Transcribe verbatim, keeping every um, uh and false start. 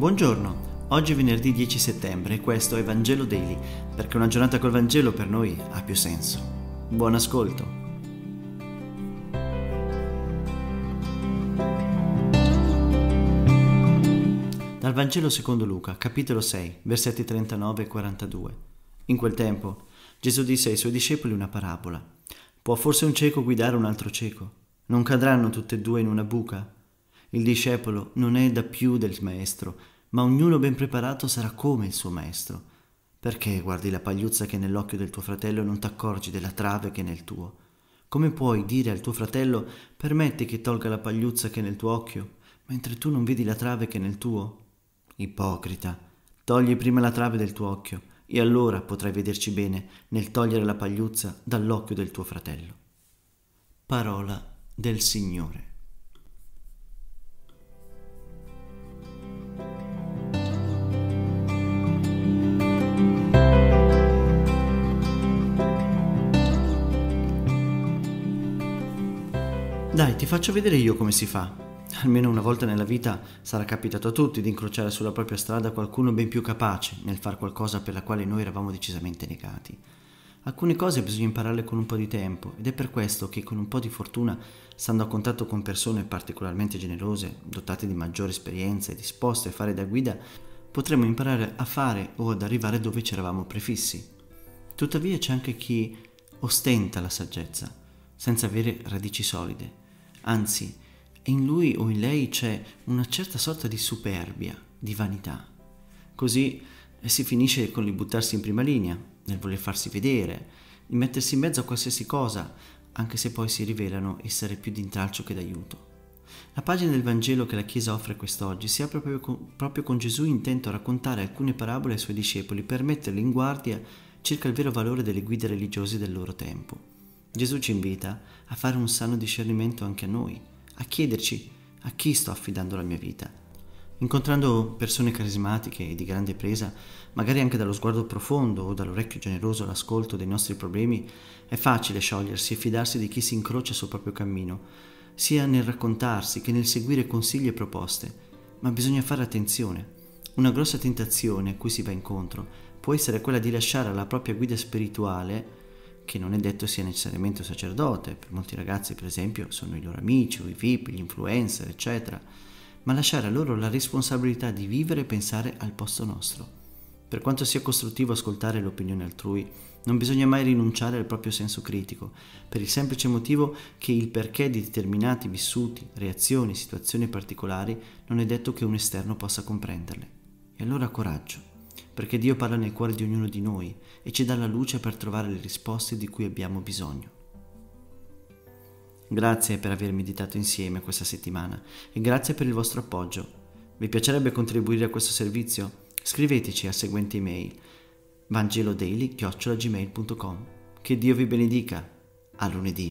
Buongiorno, oggi è venerdì dieci settembre e questo è Vangelo Daily, perché una giornata col Vangelo per noi ha più senso. Buon ascolto. Dal Vangelo secondo Luca, capitolo sei, versetti trentanove e quarantadue. In quel tempo Gesù disse ai suoi discepoli una parabola. Può forse un cieco guidare un altro cieco? Non cadranno tutte e due in una buca? Il discepolo non è da più del maestro, ma ognuno ben preparato sarà come il suo maestro. Perché guardi la pagliuzza che è nell'occhio del tuo fratello e non t'accorgi della trave che è nel tuo? Come puoi dire al tuo fratello: permetti che tolga la pagliuzza che è nel tuo occhio, mentre tu non vedi la trave che è nel tuo? Ipocrita, togli prima la trave del tuo occhio, e allora potrai vederci bene nel togliere la pagliuzza dall'occhio del tuo fratello. Parola del Signore. Dai, ti faccio vedere io come si fa. Almeno una volta nella vita sarà capitato a tutti di incrociare sulla propria strada qualcuno ben più capace nel far qualcosa per la quale noi eravamo decisamente negati. Alcune cose bisogna impararle con un po' di tempo ed è per questo che con un po' di fortuna, stando a contatto con persone particolarmente generose, dotate di maggiore esperienza e disposte a fare da guida, potremo imparare a fare o ad arrivare dove ci eravamo prefissi. Tuttavia c'è anche chi ostenta la saggezza, senza avere radici solide. Anzi, in lui o in lei c'è una certa sorta di superbia, di vanità. Così si finisce con il buttarsi in prima linea, nel voler farsi vedere, di mettersi in mezzo a qualsiasi cosa, anche se poi si rivelano essere più di intralcio che d'aiuto. La pagina del Vangelo che la Chiesa offre quest'oggi si apre proprio con, proprio con Gesù intento a raccontare alcune parabole ai suoi discepoli per metterli in guardia circa il vero valore delle guide religiose del loro tempo. Gesù ci invita a fare un sano discernimento anche a noi, a chiederci a chi sto affidando la mia vita. Incontrando persone carismatiche e di grande presa, magari anche dallo sguardo profondo o dall'orecchio generoso all'ascolto dei nostri problemi, è facile sciogliersi e fidarsi di chi si incrocia sul proprio cammino, sia nel raccontarsi che nel seguire consigli e proposte. Ma bisogna fare attenzione. Una grossa tentazione a cui si va incontro può essere quella di lasciare alla propria guida spirituale, che non è detto sia necessariamente un sacerdote, per molti ragazzi per esempio sono i loro amici o i V I P, gli influencer eccetera, ma lasciare a loro la responsabilità di vivere e pensare al posto nostro. Per quanto sia costruttivo ascoltare l'opinione altrui, non bisogna mai rinunciare al proprio senso critico, per il semplice motivo che il perché di determinati vissuti, reazioni, situazioni particolari non è detto che un esterno possa comprenderle. E allora coraggio, perché Dio parla nel cuore di ognuno di noi e ci dà la luce per trovare le risposte di cui abbiamo bisogno. Grazie per aver meditato insieme questa settimana e grazie per il vostro appoggio. Vi piacerebbe contribuire a questo servizio? Scriveteci al seguente email: vangelodaily chiocciola gmail punto com. Che Dio vi benedica. A lunedì.